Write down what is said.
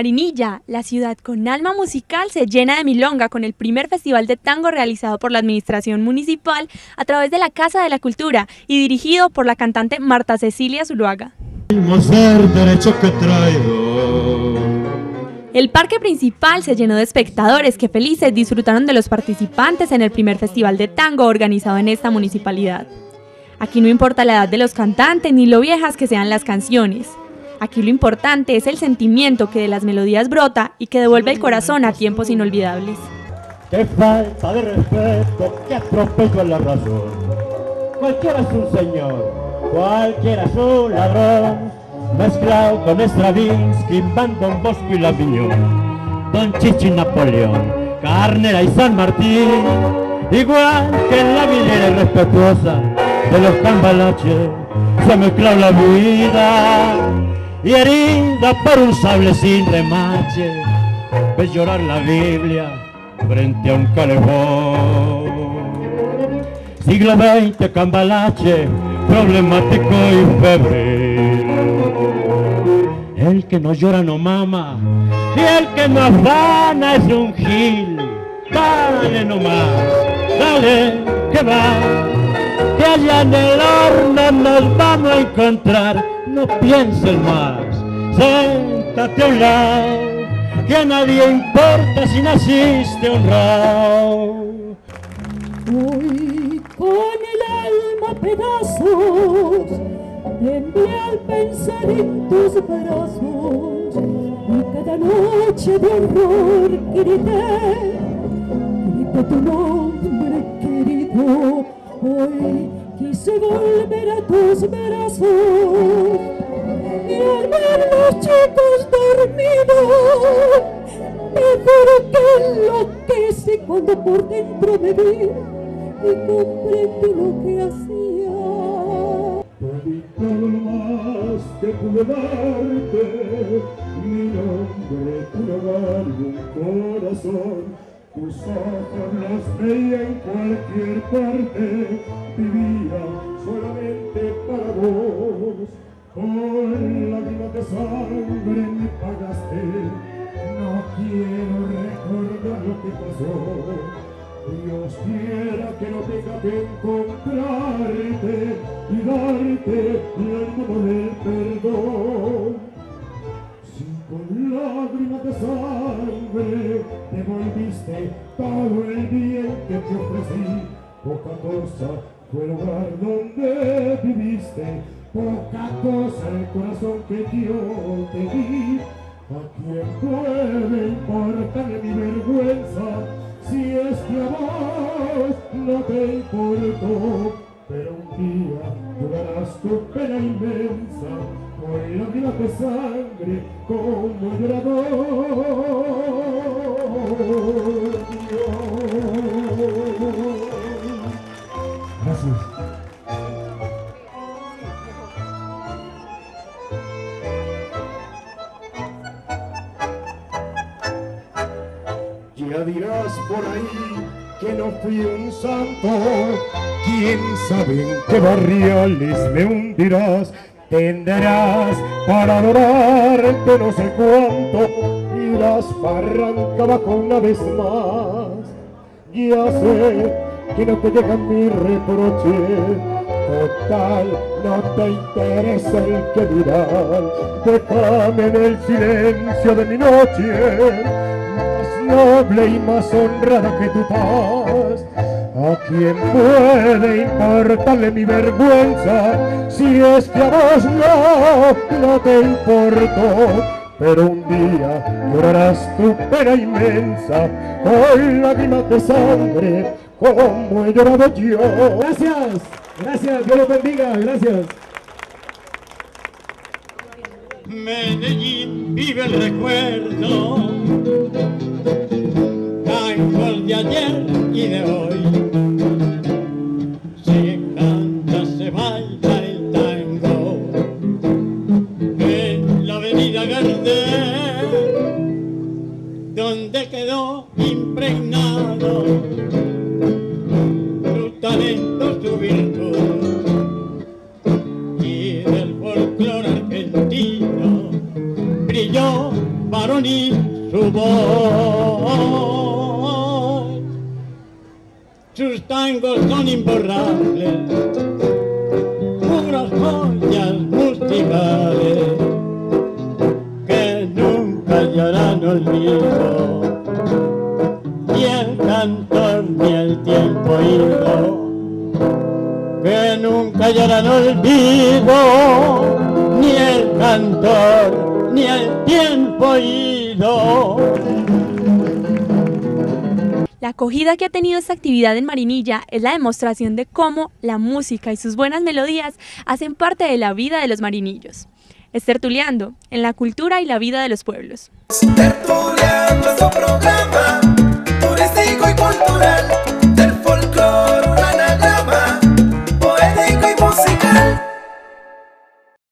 Marinilla, la ciudad con alma musical, se llena de milonga con el primer festival de tango realizado por la administración municipal a través de la Casa de la Cultura y dirigido por la cantante Marta Cecilia Zuluaga. El parque principal se llenó de espectadores que felices disfrutaron de los participantes en el primer festival de tango organizado en esta municipalidad. Aquí no importa la edad de los cantantes ni lo viejas que sean las canciones. Aquí lo importante es el sentimiento que de las melodías brota y que devuelve el corazón a tiempos inolvidables. ¡Qué falta de respeto! ¡Qué atropello a la razón! Cualquiera es un señor, cualquiera es un ladrón, mezclado con Stravinsky, Van Don Bosco y Lavignon, Don Chichi y Napoleón, Carnera y San Martín, igual que en la vilera irrespetuosa de los cambalaches, se mezcló la vida y herida por un sable sin remache, ves llorar la Biblia frente a un calefón. Siglo XX, cambalache, problemático y febril. El que no llora no mama y el que no afana es un gil. Dale nomás, dale, que va, que allá en el horno nos vamos a encontrar. No pienses más, siéntate a un lado, que a nadie importa si naciste honrado. Hoy con el alma a pedazos temblé al pensar en tus brazos y cada noche de horror grité tu nombre querido. Hoy quise volver a tus brazos y al ver los chicos dormidos me juro que enloquecí cuando por dentro me vi y comprendí lo que hacía. Te di todo lo más que pude darte, mi nombre, un hogar y un corazón. Tus ojos los veía en cualquier parte, vivía solamente para vos. Con lágrimas de sangre me pagaste, no quiero recordar lo que pasó. Dios quiera que no tenga que encontrarte y darte la mano del perdón. Si con lágrimas de sangre devolviste todo el bien que te ofrecí, poca cosa fue el lugar donde viviste, poca cosa el corazón que yo te di. ¿A quién puede importarle mi vergüenza si es que a vos no te importó? Pero un día llorarás tu pena inmensa, con lágrimas de sangre como llorador. Gracias. Ya dirás por ahí que no fui un santo, quién sabe en qué barriales me hundirás. Tendrás para adorarte no sé cuánto, irás barranca abajo una vez más. Ya sé que no te llegan mis reproches, total, no te interesa el que dirán. Déjame en el silencio de mi noche, noble y más honrada que tu paz. ¿A quién puede importarle mi vergüenza si es que a vos no te importó? Pero un día llorarás tu pena inmensa con lágrimas de sangre como he llorado yo. Gracias, gracias, Dios los bendiga, gracias. Medellín vive el recuerdo, tango de ayer y de hoy. Se canta, se baila el tango en la avenida Gardel, donde quedó impregnado su talento, su virtud, y del folclore argentino brilló varonil. sus tangos son imborrables, puras joyas musicales que nunca hallarán olvido, ni el cantor ni el tiempo ido, que nunca hallarán olvido, ni el cantor ni el tiempo ido. La acogida que ha tenido esta actividad en Marinilla es la demostración de cómo la música y sus buenas melodías hacen parte de la vida de los marinillos. Es Tertuleando, en la cultura y la vida de los pueblos. Tertuleando es un programa turístico y cultural del folclore, un anagrama poético y musical.